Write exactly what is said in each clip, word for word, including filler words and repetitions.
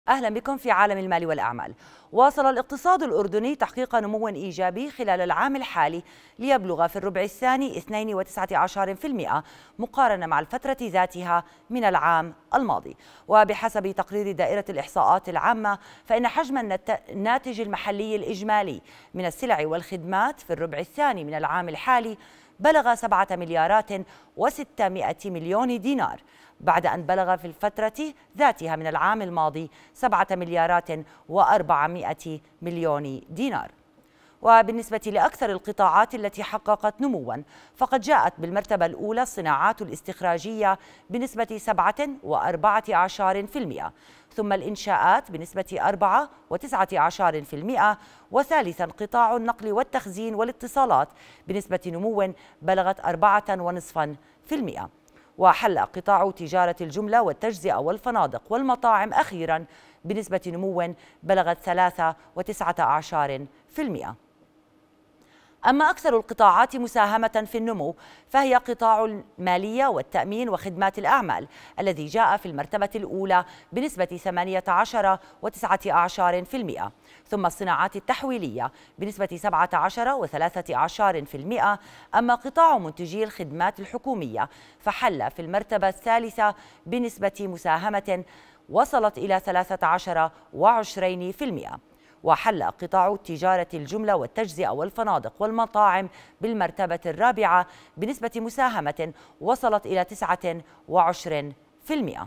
أهلا بكم في عالم المال والأعمال. واصل الاقتصاد الأردني تحقيق نمو إيجابي خلال العام الحالي ليبلغ في الربع الثاني اثنين وتسعة عشر بالمئة مقارنة مع الفترة ذاتها من العام الماضي. وبحسب تقرير دائرة الإحصاءات العامة فإن حجم الناتج المحلي الإجمالي من السلع والخدمات في الربع الثاني من العام الحالي بلغ سبعة مليارات وستمائة مليون دينار، بعد أن بلغ في الفترة ذاتها من العام الماضي سبعة مليارات وأربعمائة مليون دينار. وبالنسبة لأكثر القطاعات التي حققت نموا فقد جاءت بالمرتبة الأولى الصناعات الاستخراجية بنسبة سبعة وأربعة عشر بالمئة، ثم الإنشاءات بنسبة أربعة وتسعة عشر بالمئة، وثالثا قطاع النقل والتخزين والاتصالات بنسبة نمو بلغت أربعة ونصفا في المئة. وحل قطاع تجارة الجملة والتجزئة والفنادق والمطاعم أخيرا بنسبة نمو بلغت ثلاثة وتسعة عشر بالمئة. أما أكثر القطاعات مساهمة في النمو فهي قطاع المالية والتأمين وخدمات الأعمال الذي جاء في المرتبة الأولى بنسبة ثمانية عشر وتسعة عشر بالمئة، ثم الصناعات التحويلية بنسبة سبعة عشر وثلاثة عشر بالمئة. أما قطاع منتجي الخدمات الحكومية فحل في المرتبة الثالثة بنسبة مساهمة وصلت إلى ثلاثة عشر وعشرين بالمئة. وحل قطاع تجارة الجملة والتجزئة والفنادق والمطاعم بالمرتبة الرابعة بنسبة مساهمة وصلت إلى تسعة وعشرين بالمئة.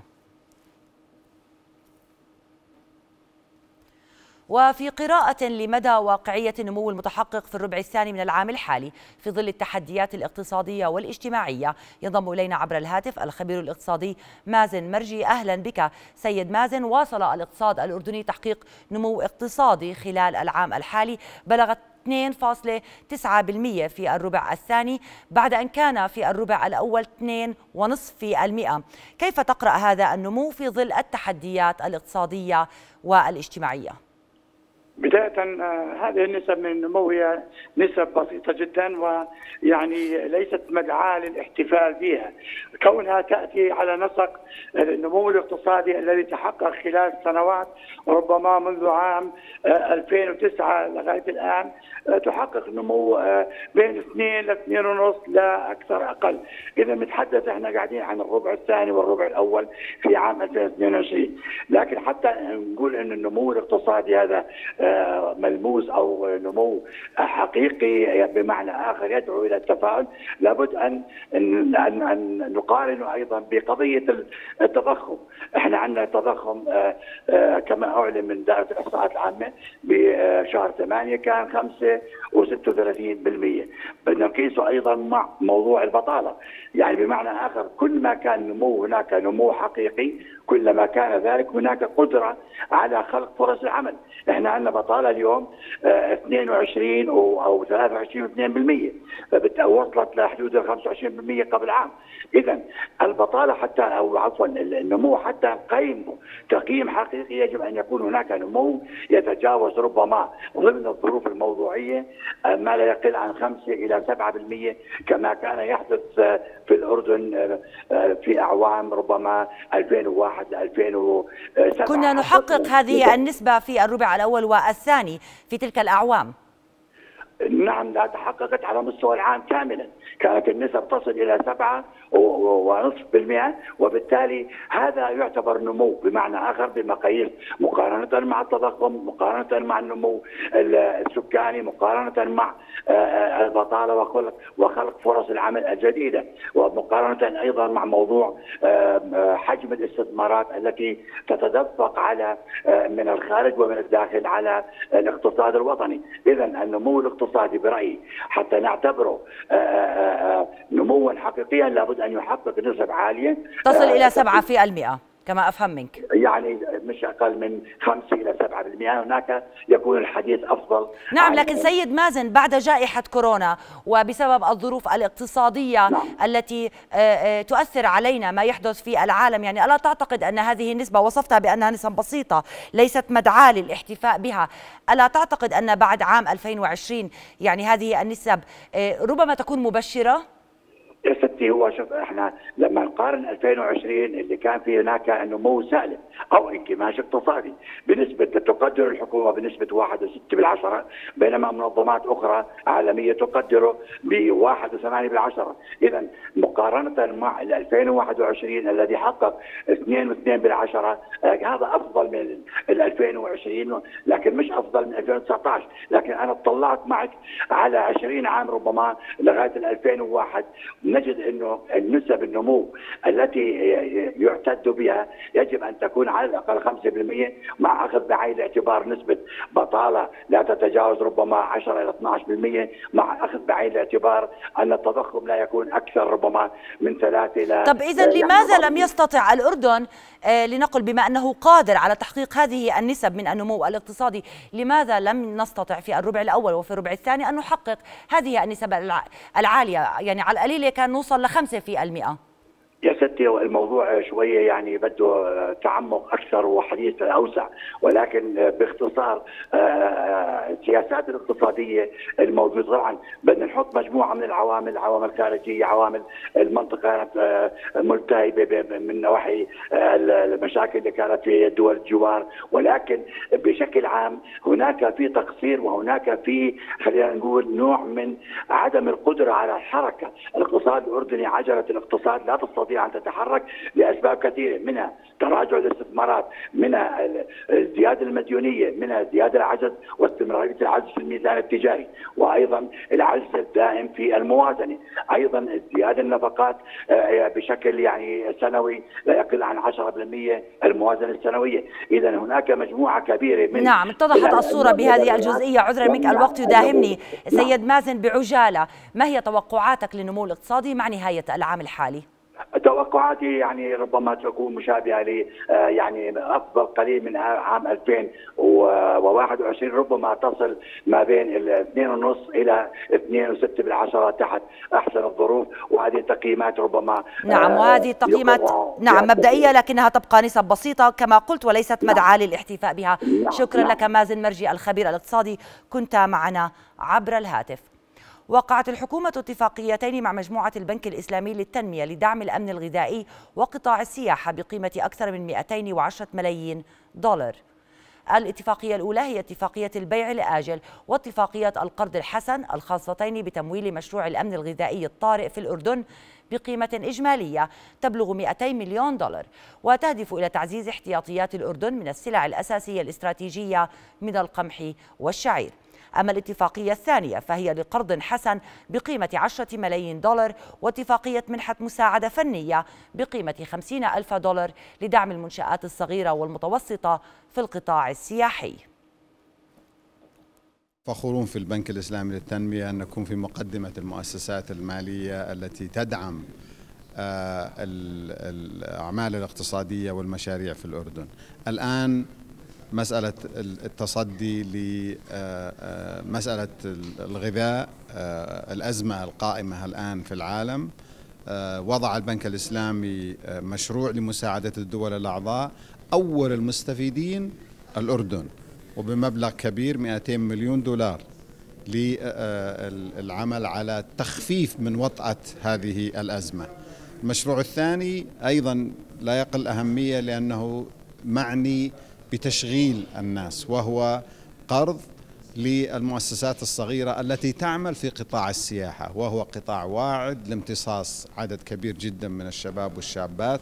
وفي قراءة لمدى واقعية النمو المتحقق في الربع الثاني من العام الحالي في ظل التحديات الاقتصادية والاجتماعية، ينضم إلينا عبر الهاتف الخبير الاقتصادي مازن مرجي. أهلا بك سيد مازن. واصل الاقتصاد الأردني تحقيق نمو اقتصادي خلال العام الحالي بلغت اثنين فاصلة تسعة بالمئة في الربع الثاني بعد أن كان في الربع الأول اثنين فاصلة خمسة بالمئة. كيف تقرأ هذا النمو في ظل التحديات الاقتصادية والاجتماعية؟ بداية هذه النسب من النمو هي نسب بسيطة جدا ويعني ليست مدعاة للاحتفال بها، كونها تأتي على نسق النمو الاقتصادي الذي تحقق خلال سنوات ربما منذ عام ألفين وتسعة لغاية الآن تحقق نمو بين اثنين لاثنين ونص لا أكثر أقل. إذا نتحدث احنا قاعدين عن الربع الثاني والربع الأول في عام ألفين واثنين وعشرين، لكن حتى نقول أن النمو الاقتصادي هذا ملموس أو نمو حقيقي بمعنى آخر يدعو إلى التفاؤل، لابد أن أن أن نقارنه أيضا بقضية التضخم. احنا عندنا تضخم كما أعلن من دائرة الإحصاءات العامة بشهر ثمانية كان خمسة وستة وثلاثين بالمئة. بدنا نقيسه أيضا مع موضوع البطالة، يعني بمعنى آخر كل ما كان نمو هناك نمو حقيقي كلما كان ذلك هناك قدرة على خلق فرص العمل. احنا عندنا بطالة اليوم اثنين وعشرين أو ثلاثة وعشرين واثنين بالمئة، وصلت لحدود خمسة وعشرين بالمئة قبل عام. إذا البطالة حتى أو عفوا النمو حتى نقيمه تقييم حقيقي يجب أن يكون هناك نمو يتجاوز ربما ضمن الظروف الموضوعية ما لا يقل عن خمسة إلى سبعة بالمئة كما كان يحدث في الأردن في أعوام ربما ألفين وواحد ل ألفين وسبعة. كنا نحقق هذه النسبة في الربع الأول والثاني في تلك الأعوام. نعم، لا تحققت على مستوى العام كاملا، كانت النسب تصل إلى سبعة ونصف بالمئة، وبالتالي هذا يعتبر نمو بمعنى آخر بمقاييس مقارنة مع التضخم، مقارنة مع النمو السكاني، مقارنة مع البطالة وخلق وخلق فرص العمل الجديدة، ومقارنة أيضا مع موضوع حجم الاستثمارات التي تتدفق على من الخارج ومن الداخل على الاقتصاد الوطني. إذا النمو الاقتصادي برأيي حتى نعتبره نموا حقيقيا لابد أن يحقق نسب عالية تصل إلى سبعة في المئة كما أفهم منك، يعني مش أقل من خمسة إلى سبعة بالمئة. هناك يكون الحديث أفضل. نعم، لكن سيد مازن بعد جائحة كورونا وبسبب الظروف الاقتصادية نعم. التي تؤثر علينا ما يحدث في العالم، يعني ألا تعتقد أن هذه النسبة وصفتها بأنها نسب بسيطة ليست مدعاة للاحتفاء بها، ألا تعتقد أن بعد عام ألفين وعشرين يعني هذه النسب ربما تكون مبشرة؟ يا ستي هو شوف احنا لما نقارن ألفين وعشرين اللي كان في هناك نمو سالب او انكماش اقتصادي بنسبه تقدر الحكومه بنسبه واحد فاصلة ستة بالعشره، بينما منظمات اخرى عالميه تقدره ب واحد فاصلة ثمانية بالعشره، اذا مقارنه مع ألفين وواحد وعشرين الذي حقق اثنين فاصلة اثنين بالعشره هذا افضل من ألفين وعشرين لكن مش افضل من ألفين وتسعة عشر، لكن انا اطلعت معك على عشرين عام ربما لغايه ألفين وواحد نجد انه نسب النمو التي يعتد بها يجب ان تكون على الاقل خمسة بالمئة مع اخذ بعين الاعتبار نسبه بطاله لا تتجاوز ربما عشرة الى اثني عشر بالمئة مع اخذ بعين الاعتبار ان التضخم لا يكون اكثر ربما من ثلاثة الى. طب اذا لماذا لم يستطع الاردن آه لنقل بما انه قادر على تحقيق هذه النسب من النمو الاقتصادي، لماذا لم نستطع في الربع الاول وفي الربع الثاني ان نحقق هذه النسب العاليه؟ يعني على القليله كان نوصل لخمسة في المئة. يا ستي الموضوع شويه يعني بده تعمق اكثر وحديث اوسع، ولكن باختصار السياسات الاقتصاديه الموجوده طبعا بدنا نحط مجموعه من العوامل، عوامل خارجيه، عوامل المنطقه ملتهبه من نواحي المشاكل اللي كانت في دول الجوار، ولكن بشكل عام هناك في تقصير وهناك في خلينا نقول نوع من عدم القدره على الحركه، الاقتصاد الاردني عجله الاقتصاد لا تستطيع أن تتحرك لأسباب كثيرة، منها تراجع الاستثمارات، منها الزيادة المديونية، منها زيادة العجز واستمرارية العجز في الميزان التجاري، وأيضا العجز الدائم في الموازنة، أيضا زيادة النفقات بشكل يعني سنوي لا يقل عن عشرة بالمئة الموازنة السنوية، إذا هناك مجموعة كبيرة من نعم اتضحت الصورة بهذه الجزئية. عذرا منك الوقت يداهمني. سيد مازن بعجالة، ما هي توقعاتك للنمو الاقتصادي مع نهاية العام الحالي؟ توقعاتي يعني ربما تكون مشابهه ل يعني افضل قليل من عام ألفين وواحد وعشرين، ربما تصل ما بين اثنين ونص الى اثنين وستة بالعشره تحت احسن الظروف، وهذه تقييمات ربما نعم وهذه التقييمات نعم مبدئيه لكنها تبقى نسب بسيطه كما قلت وليست مدعاه للاحتفاء بها. شكرا لك مازن مرجي الخبير الاقتصادي، كنت معنا عبر الهاتف. وقعت الحكومة اتفاقيتين مع مجموعة البنك الإسلامي للتنمية لدعم الأمن الغذائي وقطاع السياحة بقيمة أكثر من مئتين وعشرة ملايين دولار. الاتفاقية الأولى هي اتفاقية البيع الآجل واتفاقية القرض الحسن الخاصتين بتمويل مشروع الأمن الغذائي الطارئ في الأردن بقيمة إجمالية تبلغ مئتين مليون دولار، وتهدف إلى تعزيز احتياطيات الأردن من السلع الأساسية الاستراتيجية من القمح والشعير. أما الاتفاقية الثانية فهي لقرض حسن بقيمة عشرة ملايين دولار واتفاقية منحة مساعدة فنية بقيمة خمسين ألف دولار لدعم المنشآت الصغيرة والمتوسطة في القطاع السياحي. فخورون في البنك الإسلامي للتنمية أن نكون في مقدمة المؤسسات المالية التي تدعم الأعمال الاقتصادية والمشاريع في الأردن. الآن مسألة التصدي لمسألة الغذاء، الأزمة القائمة الآن في العالم، وضع البنك الإسلامي مشروع لمساعدة الدول الأعضاء، أول المستفيدين الأردن وبمبلغ كبير مئتين مليون دولار للعمل على تخفيف من وطأة هذه الأزمة. المشروع الثاني أيضا لا يقل أهمية لأنه معني بتشغيل الناس، وهو قرض للمؤسسات الصغيرة التي تعمل في قطاع السياحة، وهو قطاع واعد لامتصاص عدد كبير جدا من الشباب والشابات.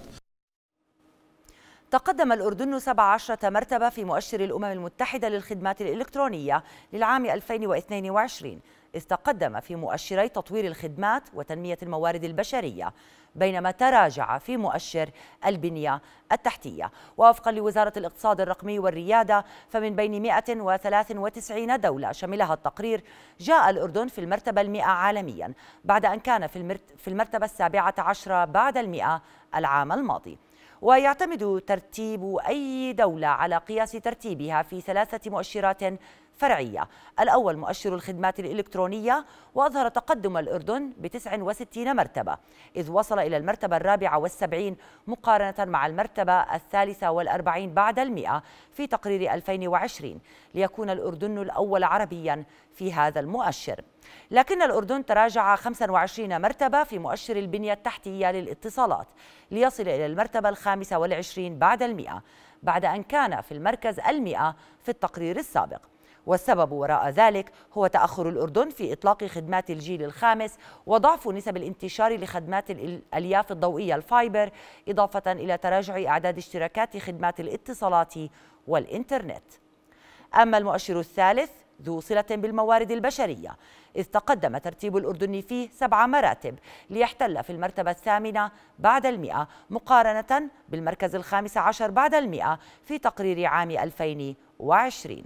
تقدم الأردن سبع عشرة مرتبة في مؤشر الأمم المتحدة للخدمات الإلكترونية للعام ألفين واثنين وعشرين، إذ تقدم في مؤشري تطوير الخدمات وتنمية الموارد البشرية، بينما تراجع في مؤشر البنية التحتية. ووفقا لوزارة الاقتصاد الرقمي والريادة فمن بين مئة وثلاث وتسعين دولة شملها التقرير، جاء الأردن في المرتبة المئة عالميا بعد أن كان في المرتبة السابعة عشرة بعد المئة العام الماضي. ويعتمد ترتيب أي دولة على قياس ترتيبها في ثلاثة مؤشرات فرعية. الأول مؤشر الخدمات الإلكترونية، وأظهر تقدم الأردن ب تسعة وستين مرتبة، إذ وصل إلى المرتبة الرابعة والسبعين مقارنة مع المرتبة الثالثة والأربعين بعد المئة في تقرير ألفين وعشرين، ليكون الأردن الأول عربيا في هذا المؤشر. لكن الأردن تراجع خمسة وعشرين مرتبة في مؤشر البنية التحتية للاتصالات، ليصل إلى المرتبة الخامسة والعشرين بعد المئة، بعد أن كان في المركز المئة في التقرير السابق. والسبب وراء ذلك هو تأخر الأردن في إطلاق خدمات الجيل الخامس، وضعف نسب الانتشار لخدمات الألياف الضوئية الفايبر، إضافة إلى تراجع أعداد اشتراكات خدمات الاتصالات والإنترنت. أما المؤشر الثالث ذو صلة بالموارد البشرية، إذ تقدم ترتيب الأردن فيه سبع مراتب، ليحتل في المرتبة الثامنة بعد المئة مقارنة بالمركز الخامس عشر بعد المئة في تقرير عام ألفين وعشرين.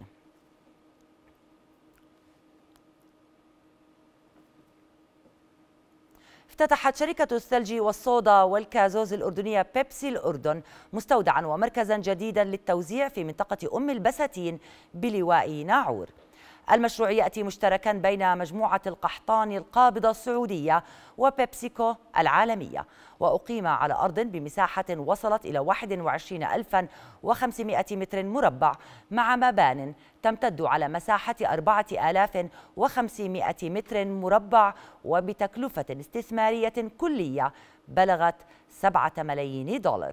افتتحت شركة الثلج والصودا والكازوز الأردنية بيبسي الأردن مستودعا ومركزا جديدا للتوزيع في منطقة أم البساتين بلواء ناعور. المشروع يأتي مشتركا بين مجموعة القحطاني القابضة السعودية وبيبسيكو العالمية، وأقيم على أرض بمساحة وصلت إلى واحد وعشرين ألفا وخمسمائة متر مربع، مع مبان تمتد على مساحة أربعة آلاف وخمسمائة متر مربع، وبتكلفة استثمارية كلية بلغت سبعة ملايين دولار.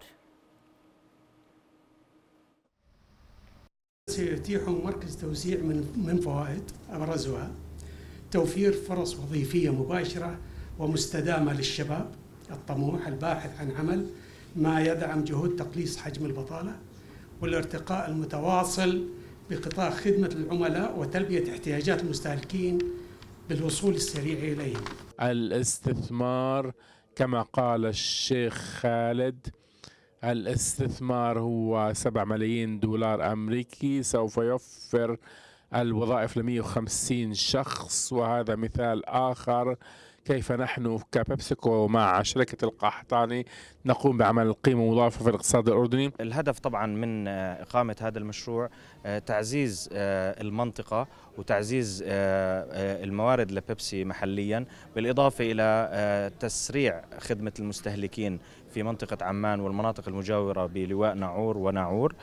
سيتيحوا مركز توزيع من من فوائد أبرزها توفير فرص وظيفية مباشرة ومستدامة للشباب الطموح الباحث عن عمل، ما يدعم جهود تقليص حجم البطالة والارتقاء المتواصل بقطاع خدمة العملاء وتلبية احتياجات المستهلكين بالوصول السريع إليهم. الاستثمار كما قال الشيخ خالد، الاستثمار هو سبعة ملايين دولار أمريكي، سوف يوفر الوظائف ل مئة وخمسين شخص. وهذا مثال آخر كيف نحن كبيبسيكو مع شركة القحطاني نقوم بعمل القيمة المضافة في الاقتصاد الأردني. الهدف طبعا من إقامة هذا المشروع تعزيز المنطقة وتعزيز الموارد لبيبسي محليا، بالإضافة إلى تسريع خدمة المستهلكين في منطقة عمان والمناطق المجاورة بلواء ناعور وناعور.